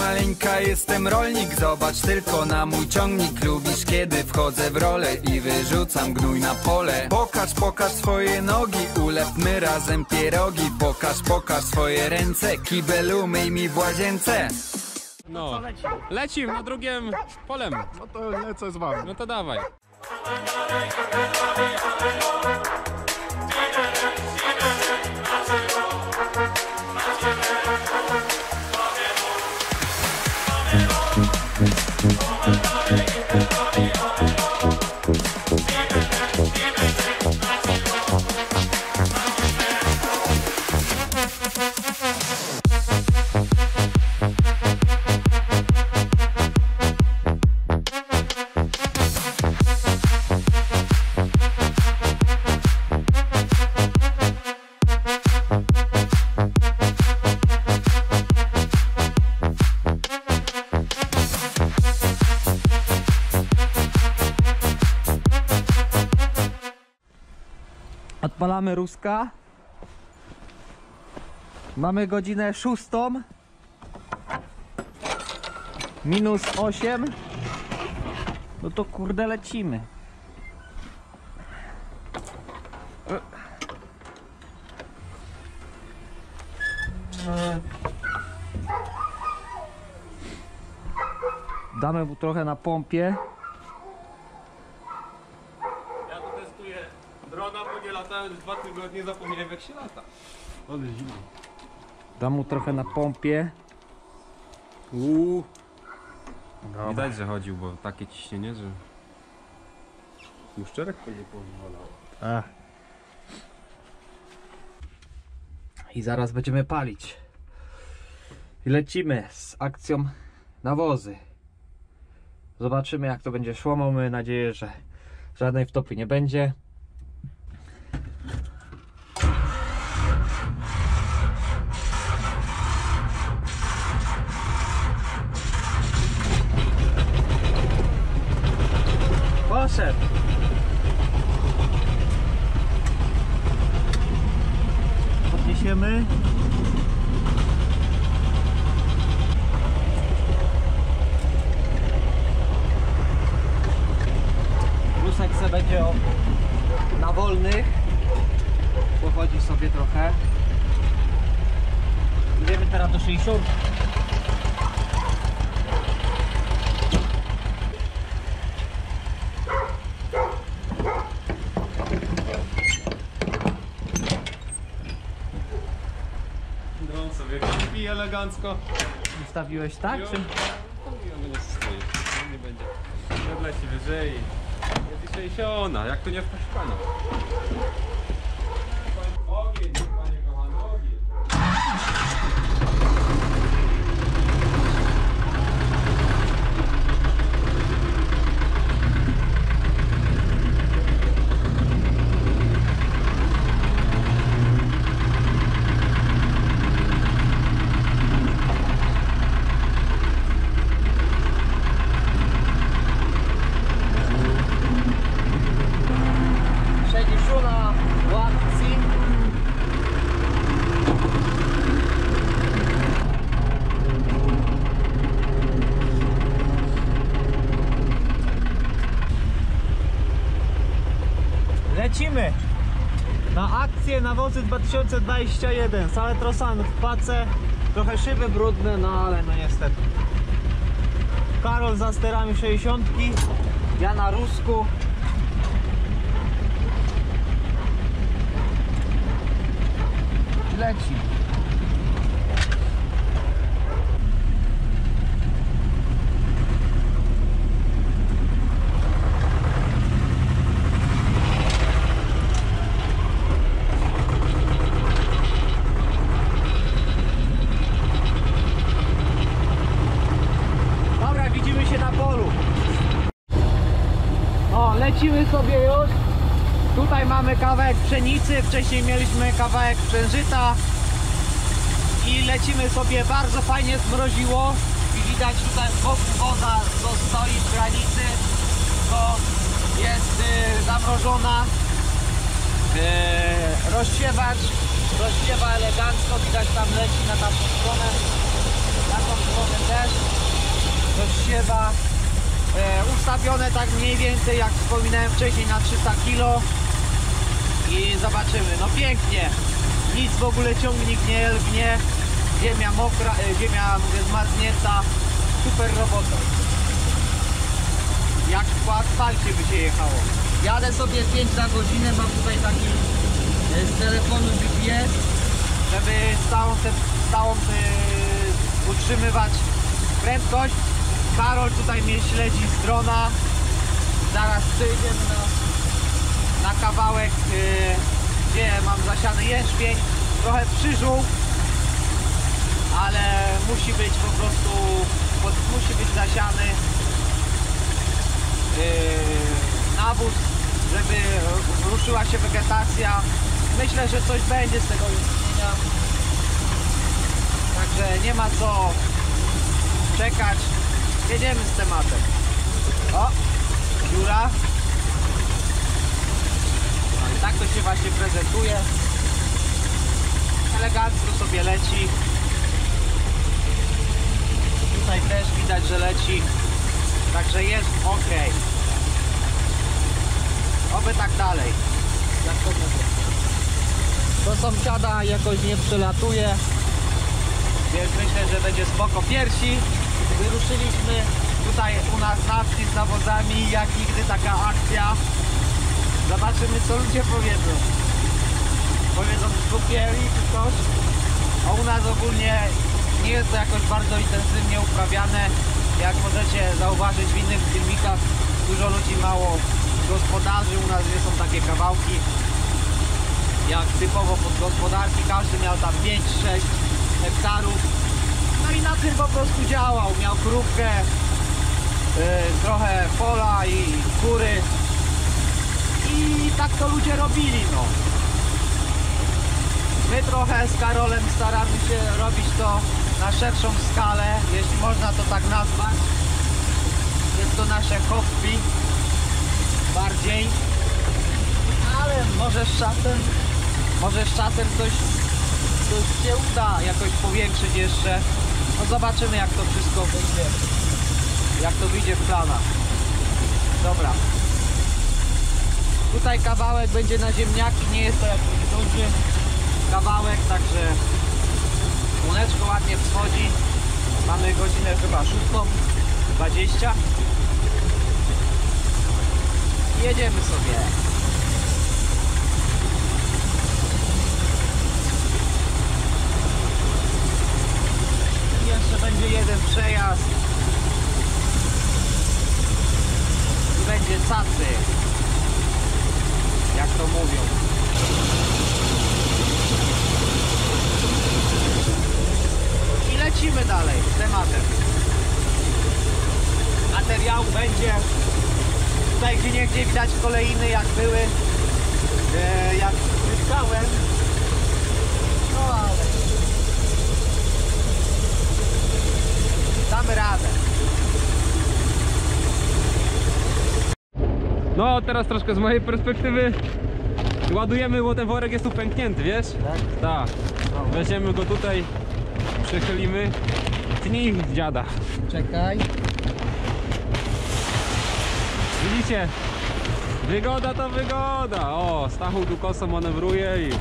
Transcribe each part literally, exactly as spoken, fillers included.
maleńka, jestem rolnik. Zobacz tylko na mój ciągnik. Lubisz kiedy wchodzę w rolę i wyrzucam gnój na pole. Pokaż, pokaż swoje nogi, ulepmy razem pierogi. Pokaż, pokaż swoje ręce, kibel umyj mi w łazience. No, lecim na drugim polem. No to lecę z wami. No to dawaj. Odpalamy Ruska. Mamy godzinę szóstą. Minus osiem. No to kurde lecimy. Damy mu trochę na pompie. Ja tu testuję drona, bo nie latałem już dwa tygodnie, zapomniałem jak się lata. Ale zimno. Dam mu trochę na pompie. Uuu. Widać, że chodził, bo takie ciśnienie, że... Muszczerek to nie pozwalał. Ach. I zaraz będziemy palić. I lecimy z akcją nawozy. Zobaczymy jak to będzie szło. Mamy nadzieję, że żadnej wtopy nie będzie. Poszedł. Podniesiemy. Rusek se będzie o, na wolnych. Pochodzi sobie trochę. Idziemy teraz do sześćdziesiątki. Dron sobie śpi elegancko. Ustawiłeś tak? Jo. Czy... I on nie stoi. On nie będzie. Nie odleci wyżej. Jest i sześćdziesiąt. Jak tu nie wpaść w pana? Ogień, panie kochany, ogień. sześćdziesiąt w akcji. Lecimy na akcję nawozy dwa tysiące dwadzieścia jeden. Saletrosan w pace, trochę szyby brudne, no ale no niestety. Karol za sterami sześćdziesiątki, ja na Rusku. Leci. Dobra, widzimy się na polu. O, lecimy sobie już. Tutaj mamy kawałek pszenicy, wcześniej mieliśmy kawałek sprzężyta i lecimy sobie, bardzo fajnie zmroziło i widać tutaj z boku woda, co stoi w granicy, to jest y, zamrożona. Y, rozsiewacz rozsiewa elegancko, widać tam leci na tamtą stronę, taką powiem też. Coś siewa. E, ustawione tak mniej więcej jak wspominałem wcześniej na trzysta kilo. I zobaczymy. No pięknie. Nic w ogóle, ciągnik nie lgnie. Ziemia mokra, e, ziemia mówię zmarznięta. Super robota. Jak po asfalcie by się jechało. Jadę sobie pięć na godzinę, mam tutaj taki e, z telefonu G P S, żeby stałą, te, stałą e, utrzymywać prędkość. Karol tutaj mnie śledzi z drona. Zaraz przejdziemy na, na kawałek, e, gdzie mam zasiany jęczmień. Trochę przyżół, ale musi być po prostu, pod, musi być zasiany yy, nawóz, żeby ruszyła się wegetacja. Myślę, że coś będzie z tego istnienia. Także nie ma co czekać. Jedziemy z tematem. O, dziura. No i tak to się właśnie prezentuje. Elegancko sobie leci. Tutaj też widać, że leci. Także jest ok. Oby tak dalej. Jak to mówię. Do sąsiada jakoś nie przelatuje. Więc myślę, że będzie spoko. Pierwsi wyruszyliśmy tutaj u nas na wsi z nawozami. Jak nigdy taka akcja. Zobaczymy, co ludzie powiedzą. Powiedzą skupieli czy coś. A u nas ogólnie nie jest to jakoś bardzo intensywnie uprawiane. Jak możecie zauważyć w innych filmikach, dużo ludzi mało gospodarzy. U nas nie są takie kawałki jak typowo pod gospodarki. Każdy miał tam pięć sześć hektarów. No i na tym po prostu działał. Miał krówkę, yy, trochę pola i kury. I tak to ludzie robili, no. My trochę z Karolem staramy się robić to na szerszą skalę, jeśli można to tak nazwać. Jest to nasze hobby bardziej, ale może z czasem, może z czasem coś, coś się uda jakoś powiększyć jeszcze. No zobaczymy, jak to wszystko będzie, jak to wyjdzie w planach. Dobra. Tutaj kawałek będzie na ziemniaki, nie jest to jakiś duży kawałek, także słoneczko ładnie wschodzi. Mamy godzinę chyba szóstą dwadzieścia. Jedziemy sobie. I jeszcze będzie jeden przejazd. I będzie cacy, jak to mówią. I lecimy dalej z tematem. Materiał będzie. Tutaj gdzie niegdzie widać kolejny, jak były, e, jak zyskałem. No ale damy radę. No teraz troszkę z mojej perspektywy ładujemy, bo ten worek jest tu pęknięty, wiesz? Tak? Tak. Weźmiemy go tutaj, przechylimy. Tnij dziada. Czekaj. Widzicie? Wygoda to wygoda. O, Stachu tu koso manewruje i...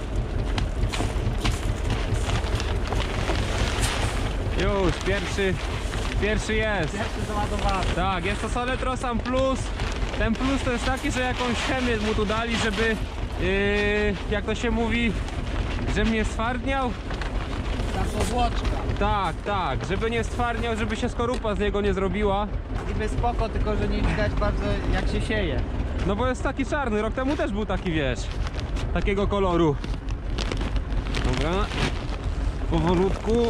Już, pierwszy, pierwszy jest. Pierwszy załadowany. Tak, jest to Soletrosan Plus. Ten plus to jest taki, że jakąś chemię mu tu dali, żeby, yy, jak to się mówi, żeby nie stwardniał. Ta powłoczka. Tak, tak, żeby nie stwardniał, żeby się skorupa z niego nie zrobiła. Niby spoko, tylko że nie widać bardzo jak się sieje. No bo jest taki czarny, rok temu też był taki, wiesz, takiego koloru. Dobra, powolutku.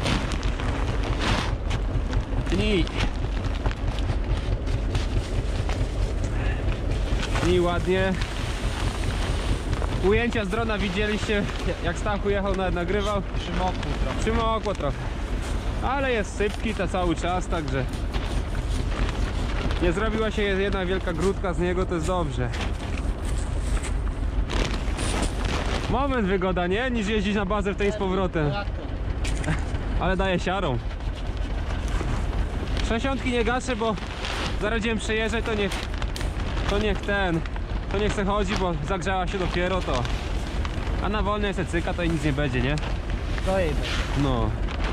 Tnij. Tnij ładnie. Ujęcia z drona widzieliście, jak Stachu jechał, nawet nagrywał. Przymokł trochę. Przymokło trochę. Ale jest sypki to cały czas, także nie zrobiła się jedna wielka grudka z niego, to jest dobrze. Moment wygoda, nie? Niż jeździć na bazę w tej z powrotem. Jak to? Ale daje siarą. sześćdziesiątki nie gaszę, bo zaraz będziemy przejeżdżać, to niech, to niech ten, to niech se chodzi, bo zagrzała się dopiero to. A na wolnej se cyka, to i nic nie będzie, nie? To jej będzie. No.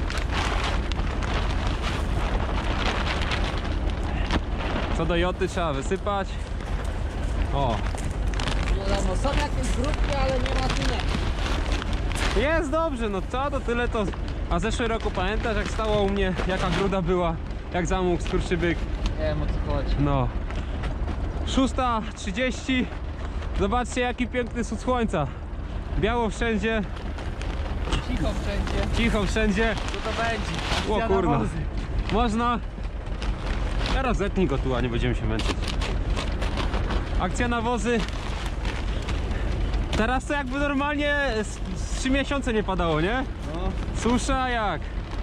Co do joty trzeba wysypać. O. Wiadomo, są jakieś grupki, ale nie ma tyle. Jest dobrze, no co to tyle to. A zeszły roku pamiętasz, jak stało u mnie, jaka gruda była, jak zamógł skurczybyk. Nie wiem, o co chodzi. No. szósta trzydzieści. Zobaczcie, jaki piękny wschód słońca. Biało wszędzie, Cicho wszędzie. cicho wszędzie. Co to będzie? O kurwa. Można. Teraz zetnij go tu, a nie będziemy się męczyć. Akcja nawozy. Teraz to jakby normalnie z, z trzy miesiące nie padało, nie? No. Susza jak?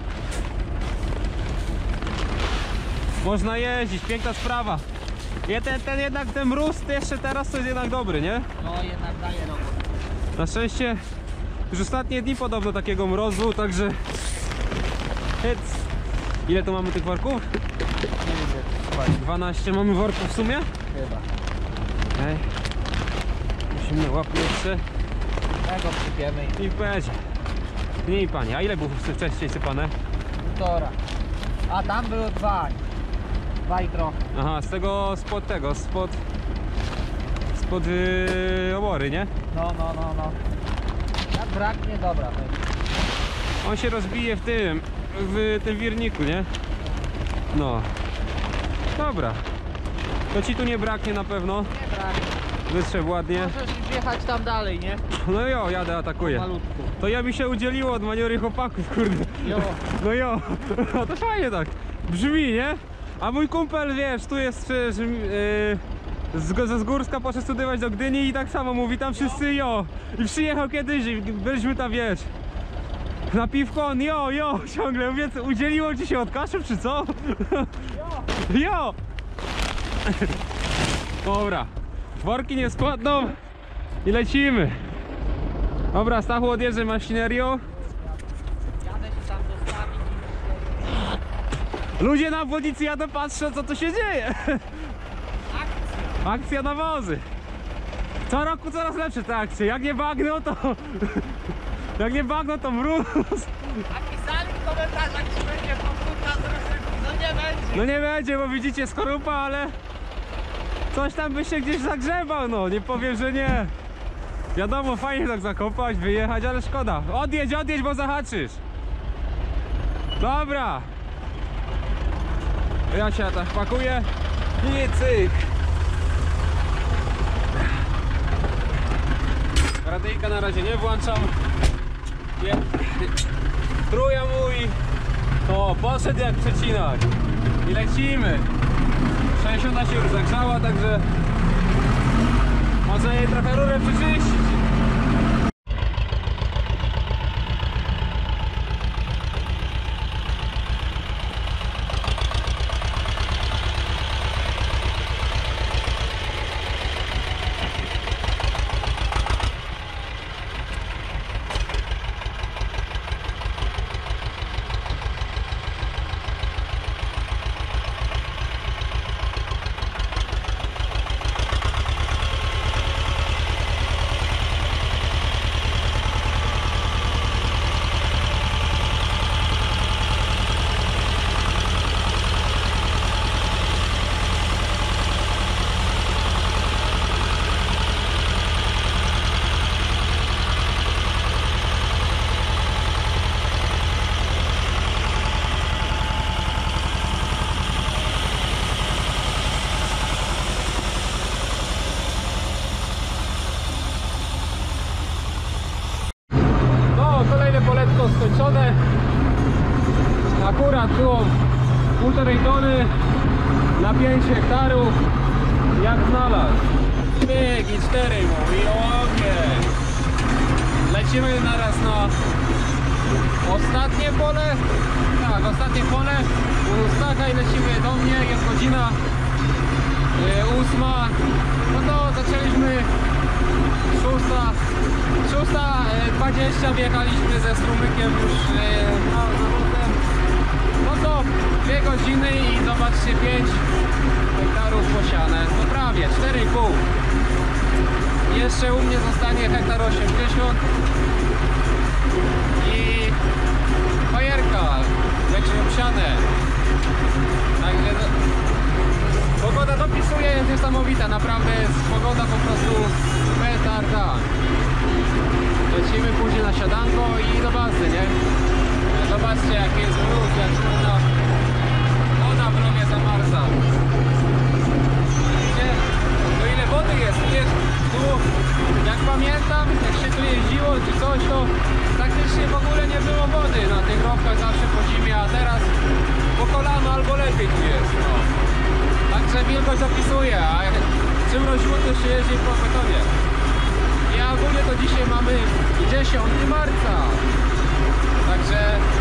Można jeździć, piękna sprawa. I ten, ten jednak ten mróz jeszcze teraz to jest jednak dobry, nie? No jednak daje robotę. Na szczęście już ostatnie dni podobno takiego mrozu, także hyc. Ile tu mamy tych worków? Nie wiem, dwanaście mamy worków w sumie? chyba. Ej. Musimy łapać jeszcze Tego przypiemy i i będzie. Nie pani, a ile było wcześniej sypane? półtora. A tam było dwa. Dwa i trochę. Aha, z tego, spod tego, spod spod yy, obory, nie? No, no, no, no. Jak braknie, dobra. Będzie. On się rozbije w tym, w tym wirniku, nie? No. Dobra. To ci tu nie braknie na pewno. Nie braknie. Wytrzew ładnie. Możesz już jechać tam dalej, nie? No jo, jadę, atakuję. Malutku. To ja mi się udzieliło od maniory chłopaków, kurde. Jo. No jo, no to fajnie tak. Brzmi, nie? A mój kumpel, wiesz, tu jest przecież yy, z, ze Zgórska poszedł studiować do Gdyni i tak samo mówi, tam wszyscy jo. I przyjechał kiedyś i byliśmy tam, wiesz, na piwko, on jo, jo, ciągle, mówię, co, udzieliło ci się od Kaszub, czy co? Jo. Jo. Dobra, worki nie składną i lecimy. Dobra, Stachu, odjeżdżaj maszynerią. Jadę się tam zostawić. Ludzie na obwodnicy jadą, patrzą, co tu się dzieje. Akcja. Akcja nawozy. Co roku coraz lepsze te akcje. Jak nie bagno, to... Jak nie bagno, to mróz. A pisali w komentarzach, czy będzie komputer z rozrywki. No nie będzie. No nie będzie, bo widzicie skorupa, ale... Coś tam by się gdzieś zagrzebał, no. Nie powiem, że nie. Wiadomo, fajnie tak zakopać, wyjechać, ale szkoda. Odjedź, odjedź, bo zahaczysz. Dobra. Ja się tak pakuję i cyk. Radyjka na razie nie włączam. Je. Truja mój. O, poszedł jak przecinać. I lecimy. sześćdziesiąt się już zagrzała, także może jej trochę rurę przyczyścić. Skończone. Akurat było półtorej tony na pięć hektarów, jak znalazł. Pyk i cztery mówi, ogień. Lecimy naraz na ostatnie pole. Tak, ostatnie pole u Stacha i lecimy do mnie, jest godzina yy, ósma. No to zaczęliśmy szósta. szósta dwadzieścia wjechaliśmy ze strumykiem już e, na zawodem. No stop, dwie godziny i zobaczcie, pięć hektarów posiane, no prawie, cztery i pół. Jeszcze u mnie zostanie hektar osiemdziesiąt i fajerka, będzie obsiane. Także pogoda dopisuje, jest niesamowita, naprawdę jest pogoda po prostu petarda. Lecimy później na siadanko i do bazy, nie? Zobaczcie, jaki jest brud, jak woda, woda w rowie zamarza. Widzicie? To ile wody jest? Jest tu, jak pamiętam, jak się tu jeździło czy coś, to praktycznie w ogóle nie było wody na tych rowkach zawsze po zimie, a teraz po kolano albo lepiej tu jest. No. Także wilgoć zapisuje, a jak przymroziło, to się jeździ po betonie. I ogólnie to dzisiaj mamy dziesiątego marca. Także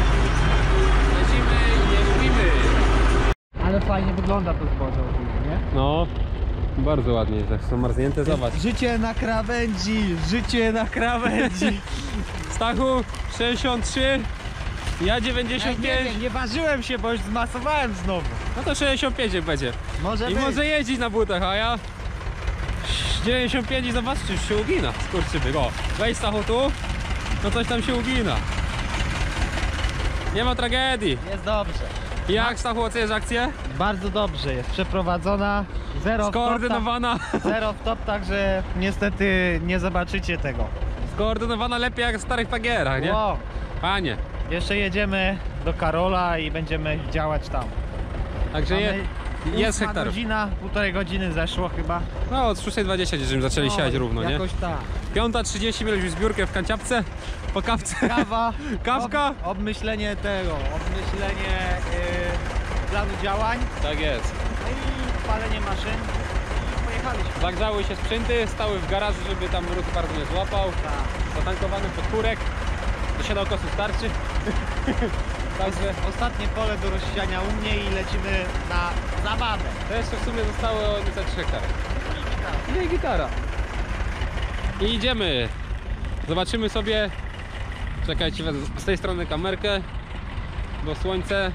lecimy i nie lubimy. Ale fajnie wygląda to zboże ogólnie, nie? No, bardzo ładnie jest, jak są marznięte, zobacz. Życie na krawędzi, życie na krawędzi. Stachu sześćdziesiąt trzy, ja dziewięćdziesiąt Ej, pięć. nie wiem, nie ważyłem się, bo już zmasowałem znowu. No to sześćdziesiąt pięć jak będzie. Może I być. może jeździć na butach, a ja dziewięćdziesiąt pięć i zobaczcie, już się ugina, skurczybyk. O, wejdź Stachu tu, no coś tam się ugina. Nie ma tragedii. Jest dobrze. Jak Stachu oceniasz akcję? Bardzo dobrze jest przeprowadzona. Zero w top, Skoordynowana. tak- zero w top, także niestety nie zobaczycie tego. Skoordynowana lepiej jak w starych pagierach, nie? Wow. Panie. Jeszcze jedziemy do Karola i będziemy działać tam. Także je, Mamy jest ósma hektarów. godzina, półtorej godziny zeszło chyba. No od szóstej dwadzieścia żeśmy zaczęli No, siać równo, nie? jakoś tak. piąta trzydzieści mieliśmy zbiórkę w kanciapce, po kawce. Kawa, Kawka? Ob, obmyślenie tego, obmyślenie yy, planu działań, Tak jest. no i palenie maszyn i pojechaliśmy. Zagrzały się sprzęty, stały w garażu, żeby tam ruch bardzo nie złapał. Tak. Zatankowany podpórek. Do siedem kosów starczy. Także Ostatnie pole do rozsiania u mnie i lecimy na zabawę. to jeszcze w sumie zostało niecałe trzy hektary. I gitara. I idziemy. Zobaczymy sobie. Czekajcie, wezmę z tej strony kamerkę, bo słońce.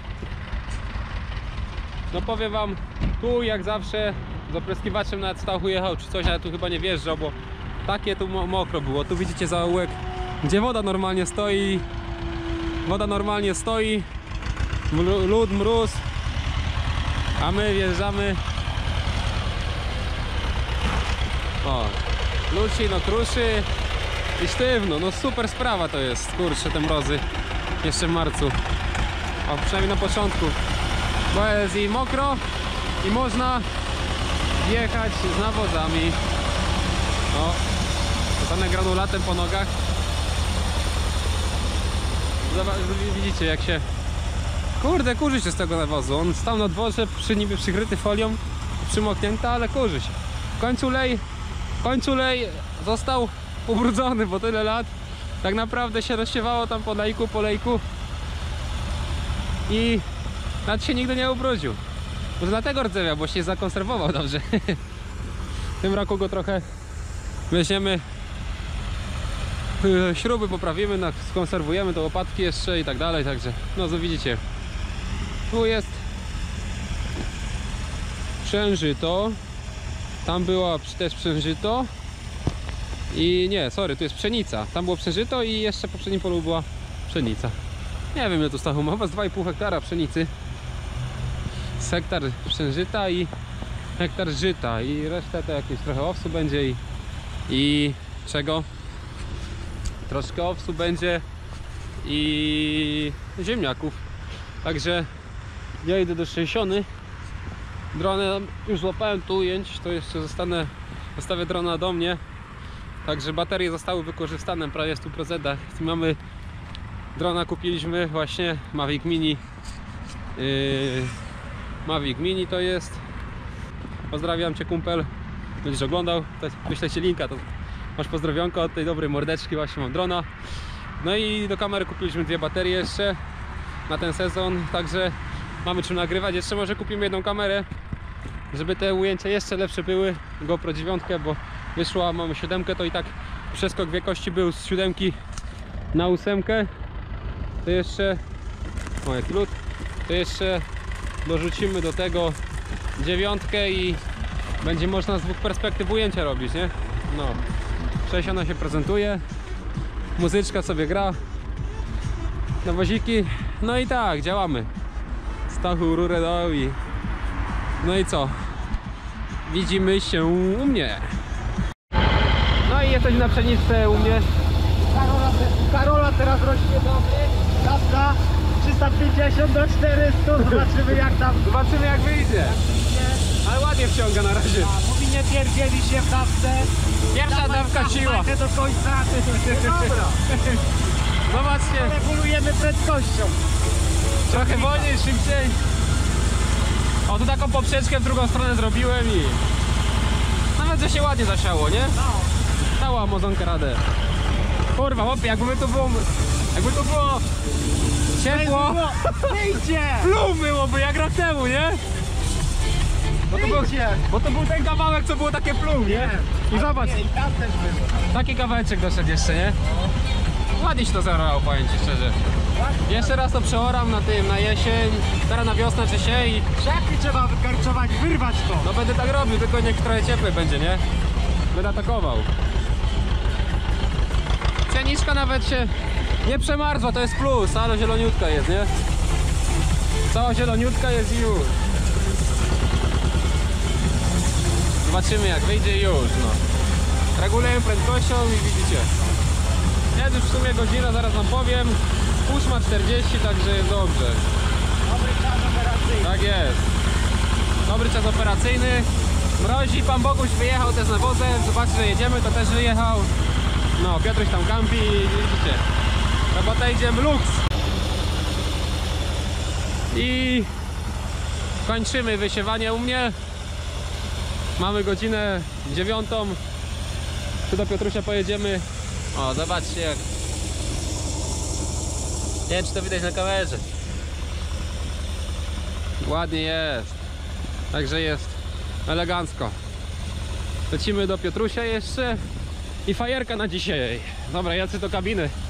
No powiem wam, tu jak zawsze z opryskiwaczem nawet Stachu jechał czy coś, ale tu chyba nie wjeżdżał, bo takie tu mo mokro było. Tu widzicie zaułek, gdzie woda normalnie stoi. Woda normalnie stoi. Mru- lód, mróz. A my wjeżdżamy. O, lód się no kruszy i sztywno, no super sprawa to jest, kurczę, te mrozy jeszcze w marcu, a przynajmniej na początku, bo jest i mokro i można jechać z nawozami. O, dostanę granulatem po nogach. Zobacz, widzicie jak się, kurde, kurzy się z tego nawozu. On stał na dworze, przy niby przykryty folią, przymoknięty, ale kurzy się. W końcu lej, w końcu lej został ubrudzony, bo tyle lat tak naprawdę się rozsiewało tam po lejku, po lejku i nawet się nigdy nie ubrudził. Może dlatego rdzewia, bo się zakonserwował dobrze. W tym roku go trochę weźmiemy, śruby poprawimy, skonserwujemy te łopatki jeszcze i tak dalej, także no co widzicie, tu jest przężyto, tam było też przężyto i nie, sorry, tu jest pszenica, tam było przężyto i jeszcze po poprzednim polu była pszenica. Nie wiem ile tu Stachu ma, chyba z dwa i pół hektara pszenicy, z hektar przężyta i hektar żyta i resztę to jakieś trochę owsu będzie i, i czego? Troszkę owsu będzie i ziemniaków. Także ja idę do sześćdziesiąt. Dronę już złapałem tu ujęć, to jeszcze zostanę, zostawię drona do mnie. Także baterie zostały wykorzystane prawie w stu procentach. Mamy drona, kupiliśmy właśnie Mavic Mini. Yy, Mavic Mini to jest. Pozdrawiam cię, kumpel. Będziesz oglądał, to wyślę ci linka, to masz pozdrowionko od tej dobrej mordeczki, właśnie mam drona. No i do kamery kupiliśmy dwie baterie jeszcze na ten sezon, także mamy czym nagrywać. Jeszcze może kupimy jedną kamerę, żeby te ujęcia jeszcze lepsze były. GoPro dziewięć, bo wyszła, mamy siódemkę, to i tak przeskok wielkości był z siódemki na ósemkę. To jeszcze, o jaki lód, to jeszcze dorzucimy do tego dziewiątkę i będzie można z dwóch perspektyw ujęcia robić, nie? No, sześć ona się prezentuje, muzyczka sobie gra, nawoziki, no i tak, działamy. Stachu rurę dał i no i co? Widzimy się u mnie. No i jesteśmy na pszeniczce u mnie. Karola, Karola teraz rośnie dobry. Dawka trzysta pięćdziesiąt do czterystu. Zobaczymy jak tam Zobaczymy jak wyjdzie. idzie. Ale ładnie wciąga na razie. A, mówi nie pierdzieli się w dawce. Pierwsza dawka siła. Dawaj do końca. Dobra. Zobaczcie, Regulujemy prędkością. trochę wolniej, szybciej. O, tu taką poprzeczkę w drugą stronę zrobiłem i nawet, że się ładnie zasiało, nie? No. Dała Amazonka radę. Kurwa, chłopie, jakby to było, jakby to było ciepło, Wyjdzie! plum byłoby jak rok temu, nie? Bo to, był, Wyjdzie! bo to był ten kawałek, co było takie plum, nie? I zobacz, I tam też było. taki kawałeczek doszedł jeszcze, nie? Ładnie się to zebrało, powiem ci szczerze. Jeszcze raz to przeoram na tym, na jesień, teraz na wiosnę czy się i Krzaki trzeba wykarczować, wyrwać to. no będę tak robił, tylko niech trochę ciepłe będzie, nie? Będę atakował. Pszeniczka nawet się nie przemarzła, to jest plus, ale zieloniutka jest, nie? Cała zieloniutka jest i już. Zobaczymy jak wyjdzie i już, no. Reguluję prędkością i widzicie. Jest już w sumie godzina, zaraz wam powiem. ósma czterdzieści, także jest dobrze. Dobry czas operacyjny. Tak jest. Dobry czas operacyjny. Mrozi, Pan Boguś wyjechał też na wozem. Zobaczcie, że jedziemy, to też wyjechał. No, Piotruś tam kampi i widzicie. Robota idzie w luks. I kończymy wysiewanie u mnie. Mamy godzinę dziewiątą. Tu do Piotrusia pojedziemy. O, zobaczcie jak. Nie wiem, czy to widać na kamerze. Ładnie jest. Także jest elegancko. Lecimy do Piotrusia jeszcze. I fajerka na dzisiaj. Dobra, jacy do kabiny.